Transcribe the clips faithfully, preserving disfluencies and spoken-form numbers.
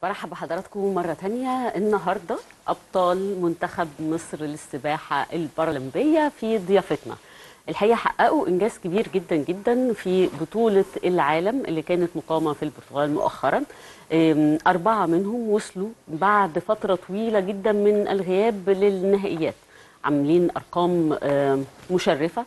برحب بحضراتكم مرة تانية. النهاردة أبطال منتخب مصر للسباحة البارالمبية في ضيافتنا. الحقيقة حققوا إنجاز كبير جدا جدا في بطولة العالم اللي كانت مقامة في البرتغال مؤخرا. أربعة منهم وصلوا بعد فترة طويلة جدا من الغياب للنهائيات، عاملين أرقام مشرفة.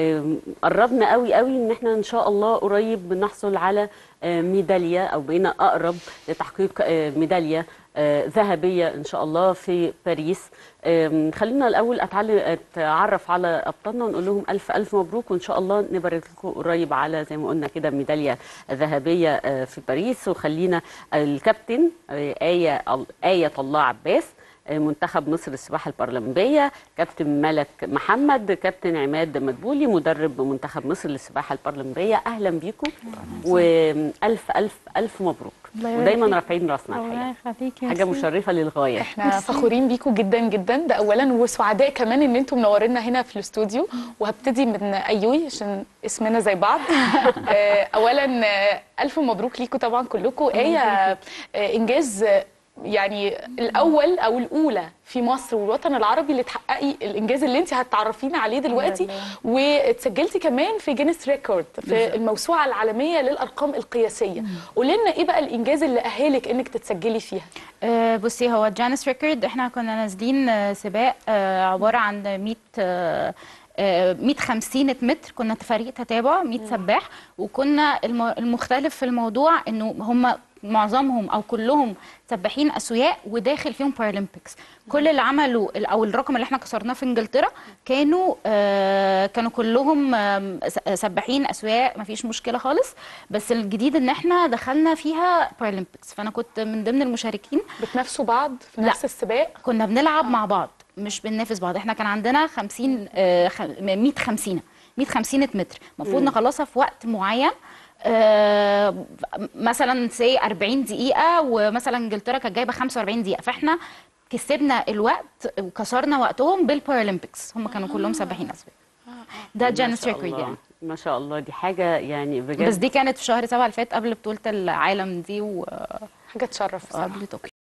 قربنا قوي قوي ان احنا ان شاء الله قريب بنحصل على ميداليه، او بقينا اقرب لتحقيق ميداليه ذهبيه ان شاء الله في باريس. خلينا الاول اتعلم اتعرف على ابطالنا ونقول لهم الف الف مبروك، وان شاء الله نبارك لكم قريب على زي ما قلنا كده ميداليه ذهبيه في باريس. وخلينا الكابتن آية آية الله عباس منتخب مصر للسباحة البارالمبية، كابتن ملك محمد، كابتن عماد مدبولي مدرب منتخب مصر للسباحة البارالمبية. أهلا بيكم وألف ألف ألف مبروك، ودايما رافعين راسنا. الحقيقة حاجة مشرفة للغاية. احنا فخورين بيكم جدا جدا، ده أولا، وسعداء كمان إن انتم منورينا هنا في الاستوديو. وهبتدي من أيوي عشان اسمنا زي بعض. أولا ألف مبروك ليكم طبعا كلكم. آية إنجاز يعني الاول او الاولى في مصر والوطن العربي اللي تحققي الانجاز اللي انت هتعرفينا عليه دلوقتي، واتسجلتي كمان في جينيس ريكورد في الموسوعه العالميه للارقام القياسيه. قولي لنا ايه بقى الانجاز اللي اهلك انك تتسجلي فيها؟ أه بصي، هو جينيس ريكورد احنا كنا نازلين سباق أه عباره عن مية أه مية وخمسين متر، كنا فريق تتابع مية سباح. وكنا المختلف في الموضوع انه هم معظمهم او كلهم سباحين اسوياء وداخل فيهم بارالمبيكس. كل اللي عملوا او الرقم اللي احنا كسرناه في انجلترا كانوا آه كانوا كلهم آه سباحين اسوياء، ما فيش مشكله خالص. بس الجديد ان احنا دخلنا فيها بارالمبيكس، فانا كنت من ضمن المشاركين. بتنافسوا بعض في نفس لا. السباق؟ كنا بنلعب آه. مع بعض، مش بننافس بعض. احنا كان عندنا خمسين آه مية وخمسين مية وخمسين متر المفروض نخلصها في وقت معين. آه مثلا سي أربعين دقيقة، ومثلا انجلترا كانت جايبه خمسة وأربعين دقيقة، فاحنا كسبنا الوقت وكسرنا وقتهم بالبارالمبيكس. هم كانوا كلهم سباحين اسباب. ده جينيس ريكورد يعني. ما شاء الله، دي حاجة يعني بجد. بس دي كانت في شهر سبعة اللي فات قبل بطولة العالم دي، و حاجة تشرف قبل طوكيو.